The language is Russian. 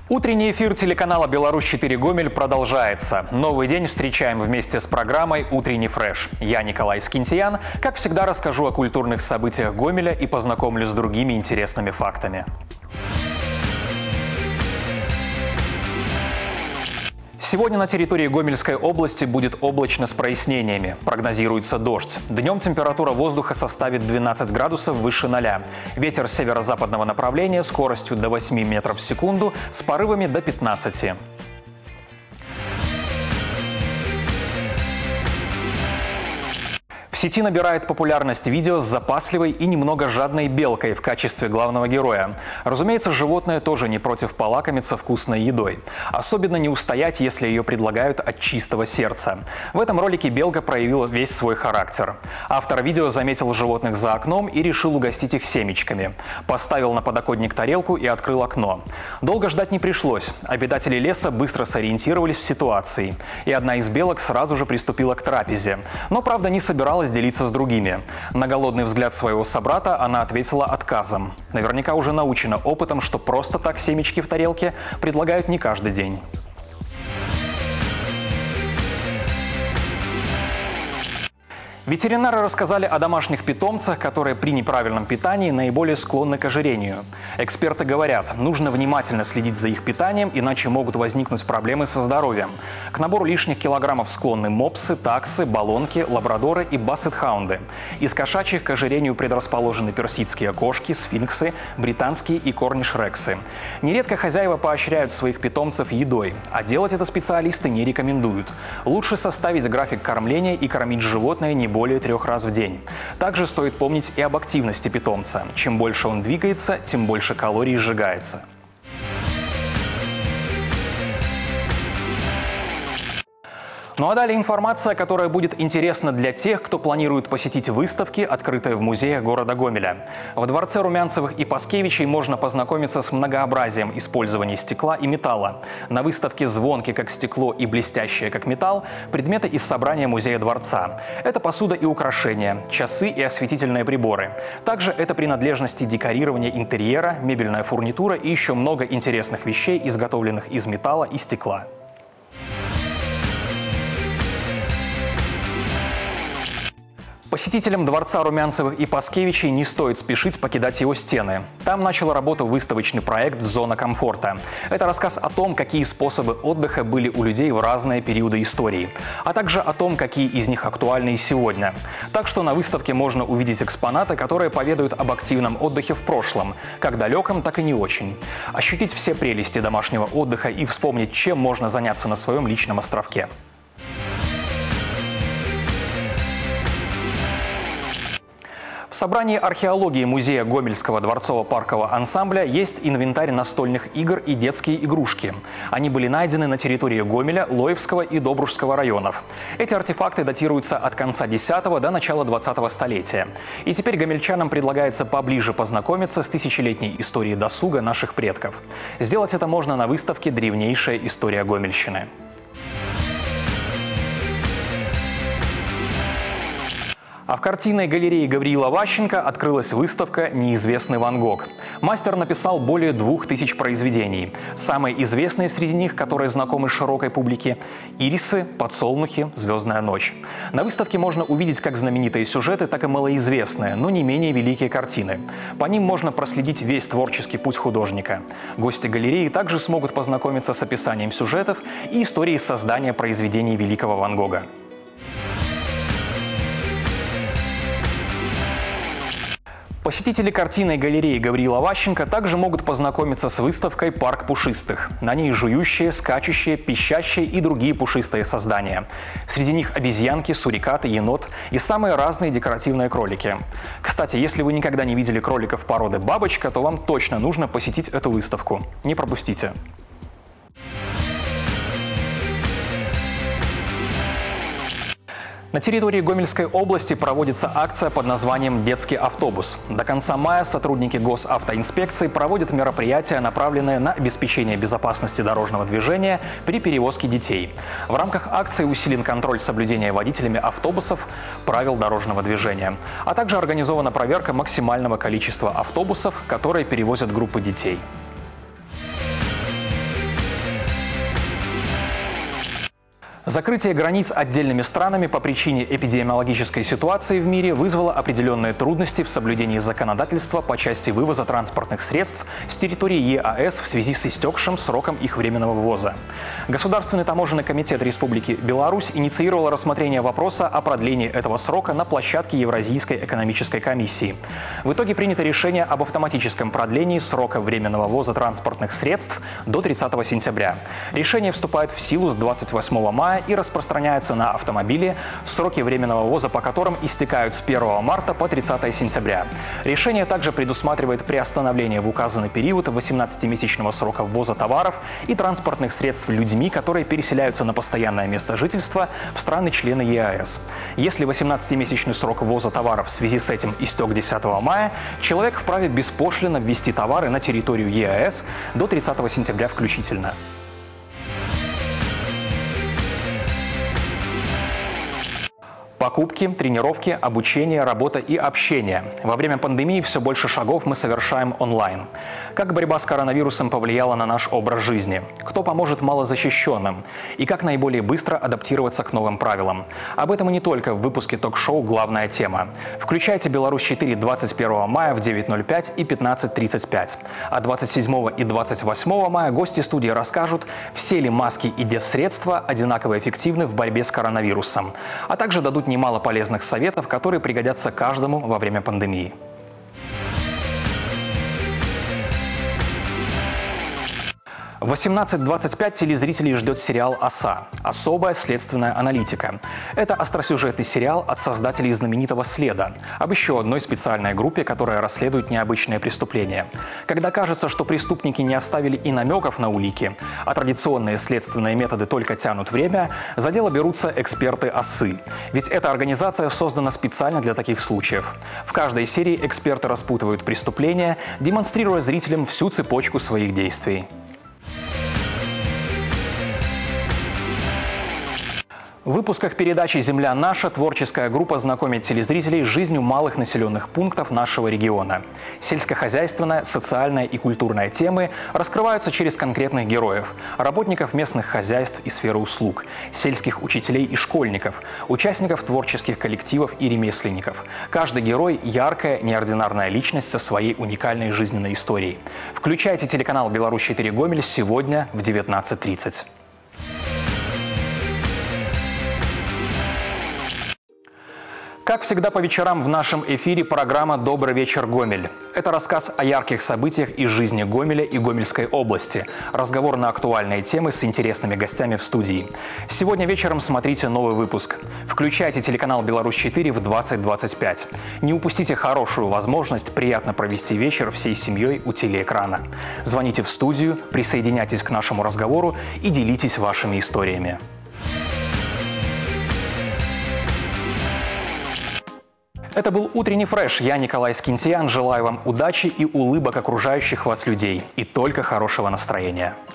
Утренний эфир телеканала «Беларусь-4 Гомель» продолжается. Новый день встречаем вместе с программой «Утренний фреш». Я Николай Скинтиян. Как всегда, расскажу о культурных событиях Гомеля и познакомлю с другими интересными фактами. Сегодня на территории Гомельской области будет облачно с прояснениями. Прогнозируется дождь. Днем температура воздуха составит 12 градусов выше 0. Ветер северо-западного направления скоростью до 8 метров в секунду с порывами до 15. В сети набирает популярность видео с запасливой и немного жадной белкой в качестве главного героя. Разумеется, животное тоже не против полакомиться вкусной едой. Особенно не устоять, если ее предлагают от чистого сердца. В этом ролике белка проявила весь свой характер. Автор видео заметил животных за окном и решил угостить их семечками. Поставил на подоконник тарелку и открыл окно. Долго ждать не пришлось. Обитатели леса быстро сориентировались в ситуации. И одна из белок сразу же приступила к трапезе. Но, правда, не собиралась делиться с другими. На голодный взгляд своего собрата она ответила отказом. Наверняка уже научена опытом, что просто так семечки в тарелке предлагают не каждый день. Ветеринары рассказали о домашних питомцах, которые при неправильном питании наиболее склонны к ожирению. Эксперты говорят, нужно внимательно следить за их питанием, иначе могут возникнуть проблемы со здоровьем. К набору лишних килограммов склонны мопсы, таксы, балонки, лабрадоры и бассет-хаунды. Из кошачьих к ожирению предрасположены персидские кошки, сфинксы, британские и корниш-рексы. Нередко хозяева поощряют своих питомцев едой, а делать это специалисты не рекомендуют. Лучше составить график кормления и кормить животное не более 3 раз в день. Также стоит помнить и об активности питомца. Чем больше он двигается, тем больше калорий сжигается. Ну а далее информация, которая будет интересна для тех, кто планирует посетить выставки, открытые в музеях города Гомеля. В дворце Румянцевых и Паскевичей можно познакомиться с многообразием использования стекла и металла. На выставке «Звонки как стекло и блестящее как металл» предметы из собрания музея дворца. Это посуда и украшения, часы и осветительные приборы. Также это принадлежности декорирования интерьера, мебельная фурнитура и еще много интересных вещей, изготовленных из металла и стекла. Посетителям дворца Румянцевых и Паскевичей не стоит спешить покидать его стены. Там начал работу выставочный проект «Зона комфорта». Это рассказ о том, какие способы отдыха были у людей в разные периоды истории, а также о том, какие из них актуальны и сегодня. Так что на выставке можно увидеть экспонаты, которые поведают об активном отдыхе в прошлом, как далеком, так и не очень. Ощутить все прелести домашнего отдыха и вспомнить, чем можно заняться на своем личном островке. В собрании археологии музея Гомельского дворцово-паркового ансамбля есть инвентарь настольных игр и детские игрушки. Они были найдены на территории Гомеля, Лоевского и Добружского районов. Эти артефакты датируются от конца X до начала XX столетия. И теперь гомельчанам предлагается поближе познакомиться с тысячелетней историей досуга наших предков. Сделать это можно на выставке «Древнейшая история Гомельщины». А в картинной галерее Гавриила Ващенко открылась выставка «Неизвестный Ван Гог». Мастер написал более 2000 произведений. Самые известные среди них, которые знакомы широкой публике – «Ирисы», «Подсолнухи», «Звездная ночь». На выставке можно увидеть как знаменитые сюжеты, так и малоизвестные, но не менее великие картины. По ним можно проследить весь творческий путь художника. Гости галереи также смогут познакомиться с описанием сюжетов и историей создания произведений великого Ван Гога. Посетители картинной галереи Гавриила Ващенко также могут познакомиться с выставкой «Парк пушистых». На ней жующие, скачущие, пищащие и другие пушистые создания. Среди них обезьянки, сурикаты, енот и самые разные декоративные кролики. Кстати, если вы никогда не видели кроликов породы бабочка, то вам точно нужно посетить эту выставку. Не пропустите. На территории Гомельской области проводится акция под названием «Детский автобус». До конца мая сотрудники госавтоинспекции проводят мероприятия, направленные на обеспечение безопасности дорожного движения при перевозке детей. В рамках акции усилен контроль соблюдения водителями автобусов правил дорожного движения, а также организована проверка максимального количества автобусов, которые перевозят группы детей. Закрытие границ отдельными странами по причине эпидемиологической ситуации в мире вызвало определенные трудности в соблюдении законодательства по части вывоза транспортных средств с территории ЕАЭС в связи с истекшим сроком их временного ввоза. Государственный таможенный комитет Республики Беларусь инициировал рассмотрение вопроса о продлении этого срока на площадке Евразийской экономической комиссии. В итоге принято решение об автоматическом продлении срока временного ввоза транспортных средств до 30 сентября. Решение вступает в силу с 28 мая и распространяется на автомобили, сроки временного ввоза по которым истекают с 1 марта по 30 сентября. Решение также предусматривает приостановление в указанный период 18-месячного срока ввоза товаров и транспортных средств людьми, которые переселяются на постоянное место жительства в страны-члены ЕАЭС. Если 18-месячный срок ввоза товаров в связи с этим истек 10 мая, человек вправе беспошлинно ввезти товары на территорию ЕАЭС до 30 сентября включительно. Покупки, тренировки, обучение, работа и общение. Во время пандемии все больше шагов мы совершаем онлайн. Как борьба с коронавирусом повлияла на наш образ жизни? Кто поможет малозащищенным? И как наиболее быстро адаптироваться к новым правилам? Об этом и не только в выпуске ток-шоу «Главная тема». Включайте «Беларусь-4» 21 мая в 9:05 и 15:35. А 27 и 28 мая гости студии расскажут, все ли маски и дезсредства одинаково эффективны в борьбе с коронавирусом, а также дадут немало полезных советов, которые пригодятся каждому во время пандемии. В 18:25 телезрителей ждет сериал «Оса» – особая следственная аналитика. Это остросюжетный сериал от создателей знаменитого «Следа» об еще одной специальной группе, которая расследует необычные преступления. Когда кажется, что преступники не оставили и намеков на улики, а традиционные следственные методы только тянут время, за дело берутся эксперты «Осы». Ведь эта организация создана специально для таких случаев. В каждой серии эксперты распутывают преступления, демонстрируя зрителям всю цепочку своих действий. В выпусках передачи «Земля наша» творческая группа знакомит телезрителей с жизнью малых населенных пунктов нашего региона. Сельскохозяйственная, социальная и культурная темы раскрываются через конкретных героев – работников местных хозяйств и сферы услуг, сельских учителей и школьников, участников творческих коллективов и ремесленников. Каждый герой – яркая, неординарная личность со своей уникальной жизненной историей. Включайте телеканал «Беларусь-4 Гомель» сегодня в 19:30. Как всегда по вечерам в нашем эфире программа «Добрый вечер, Гомель». Это рассказ о ярких событиях из жизни Гомеля и Гомельской области. Разговор на актуальные темы с интересными гостями в студии. Сегодня вечером смотрите новый выпуск. Включайте телеканал «Беларусь-4» в 20:25. Не упустите хорошую возможность приятно провести вечер всей семьей у телеэкрана. Звоните в студию, присоединяйтесь к нашему разговору и делитесь вашими историями. Это был утренний фреш. Я Николай Скинтиян. Желаю вам удачи и улыбок окружающих вас людей. И только хорошего настроения.